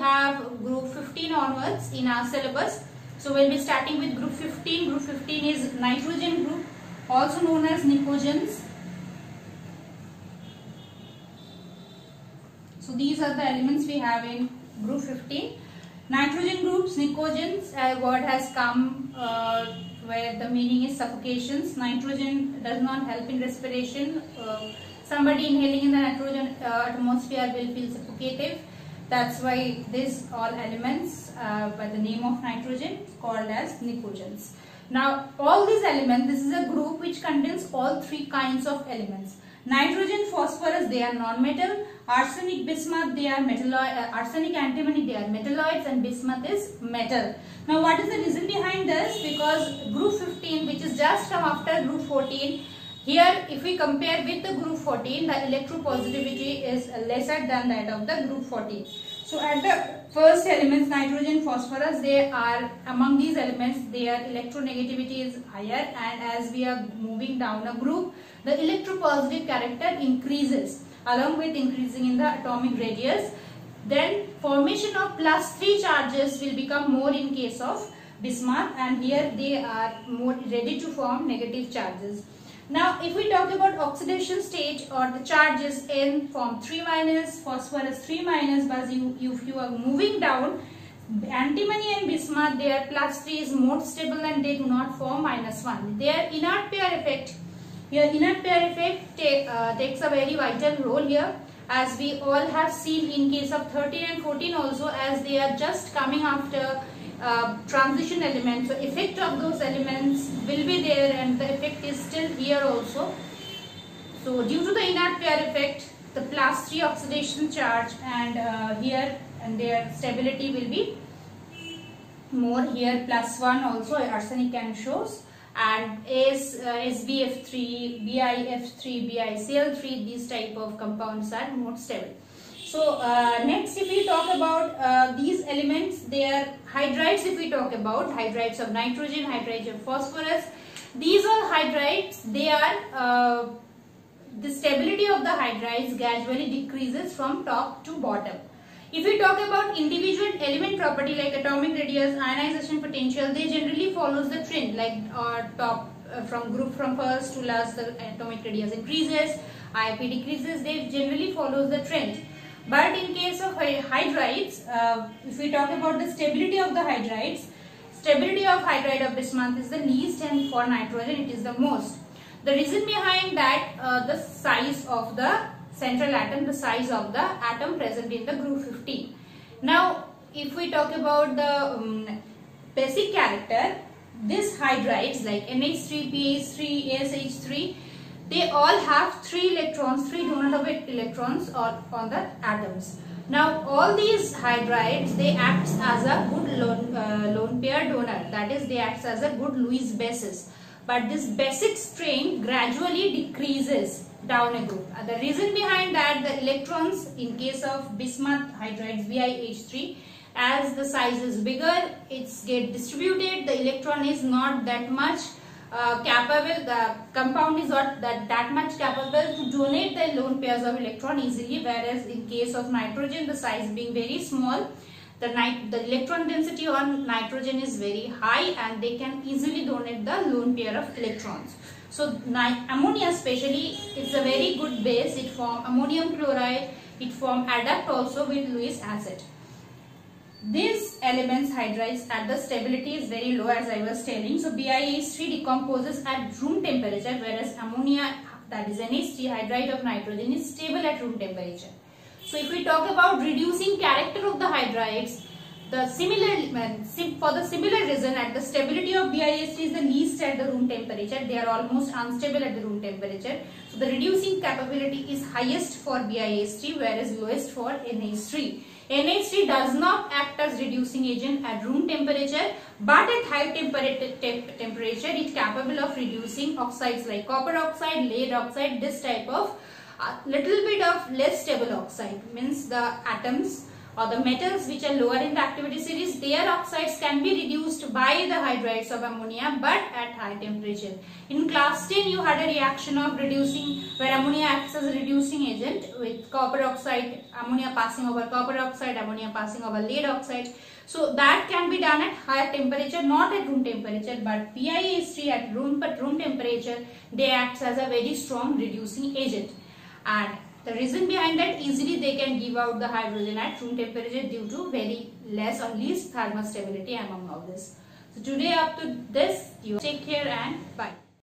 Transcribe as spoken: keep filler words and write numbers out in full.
have group fifteen onwards in our syllabus. So we'll be starting with group fifteen. Group fifteen is nitrogen group, also known as nicogens. So these are the elements we have in group fifteen. Nitrogen groups, nicogens, a word has come uh, where the meaning is suffocations. Nitrogen does not help in respiration. Uh, somebody inhaling in the nitrogen uh, atmosphere will feel suffocative. That's why these all elements uh, by the name of nitrogen is called as nicogens. Now all these elements, this is a group which contains all three kinds of elements. Nitrogen, phosphorus, they are non-metal. Arsenic, bismuth, they are metalloid. Uh, arsenic, antimony, they are metalloids, and bismuth is metal. Now, what is the reason behind this? Because group fifteen, which is just come after group fourteen, here if we compare with the group fourteen, the electropositivity is lesser than that of the group fourteen. So, at the first elements, nitrogen, phosphorus, they are among these elements, their electronegativity is higher, and as we are moving down a group, the electropositive character increases along with increasing in the atomic radius. Then formation of plus three charges will become more in case of bismuth, and here they are more ready to form negative charges. Now if we talk about oxidation stage or the charges, in form three minus, phosphorus three minus, but you, if you are moving down, antimony and bismuth, their plus three is more stable and they do not form minus one. Their inert pair effect, here inert pair effect take, uh, takes a very vital role here, as we all have seen in case of thirteen and fourteen also, as they are just coming after uh, transition elements. So effect of those elements will be there and the effect is still here also. So due to the inert pair effect, the plus three oxidation charge, and uh, here and their stability will be more, here plus one also arsenic can shows, and S, uh, S B F three, B I F three, B I C L three, these type of compounds are more stable. So uh, next if we talk about uh, these elements, they are hydrides. If we talk about hydrides of nitrogen, hydrides of phosphorus, these are hydrides, they are uh, the stability of the hydrides gradually decreases from top to bottom. If we talk about individual element property like atomic radius, ionization potential, they generally follows the trend, like uh, top uh, from group from first to last, the atomic radius increases, I I P decreases, they generally follows the trend. But in case of hydrides, uh, if we talk about the stability of the hydrides, stability of hydride of bismuth is the least, and for nitrogen it is the most. The reason behind that, uh, the size of the central atom, the size of the atom present in the group fifteen. Now if we talk about the um, basic character, these hydrides like N H three, P H three, A S H three, they all have three electrons, three donor electrons or on the atoms. Now all these hydrides, they act as a good lone, uh, lone pair donor, that is they act as a good Lewis basis. But this basic strain gradually decreases down a group. Uh, the reason behind that, the electrons in case of bismuth hydrides B I H three, as the size is bigger, it's get distributed, the electron is not that much uh, capable, the compound is not that, that much capable to donate the lone pairs of electron easily, whereas in case of nitrogen, the size being very small, the, nit the electron density on nitrogen is very high and they can easily donate the lone pair of electrons. So ammonia especially, it's a very good base, it form ammonium chloride, it form adduct also with Lewis acid. These elements hydrides at the stability is very low, as I was telling. So B I H three decomposes at room temperature, whereas ammonia, that is N H three hydride of nitrogen, is stable at room temperature. So if we talk about reducing character of the hydrides, the similar for the similar reason, at the stability of B I H three is the least at the room temperature, they are almost unstable at the room temperature. So the reducing capability is highest for B I H three, whereas lowest for N H three. N H three does not act as reducing agent at room temperature, but at high temperature temperature it is capable of reducing oxides like copper oxide, lead oxide, this type of uh, little bit of less stable oxide, means the atoms or the metals which are lower in the activity series, their oxides can be reduced by the hydrides of ammonia but at high temperature. In class ten you had a reaction of reducing where ammonia acts as a reducing agent with copper oxide, ammonia passing over copper oxide, ammonia passing over lead oxide. So that can be done at higher temperature, not at room temperature, but P I H three at room but room temperature they act as a very strong reducing agent. And the reason behind that, easily they can give out the hydrogen at room temperature due to very less or least thermal stability among all this. So today up to this, you take care and bye.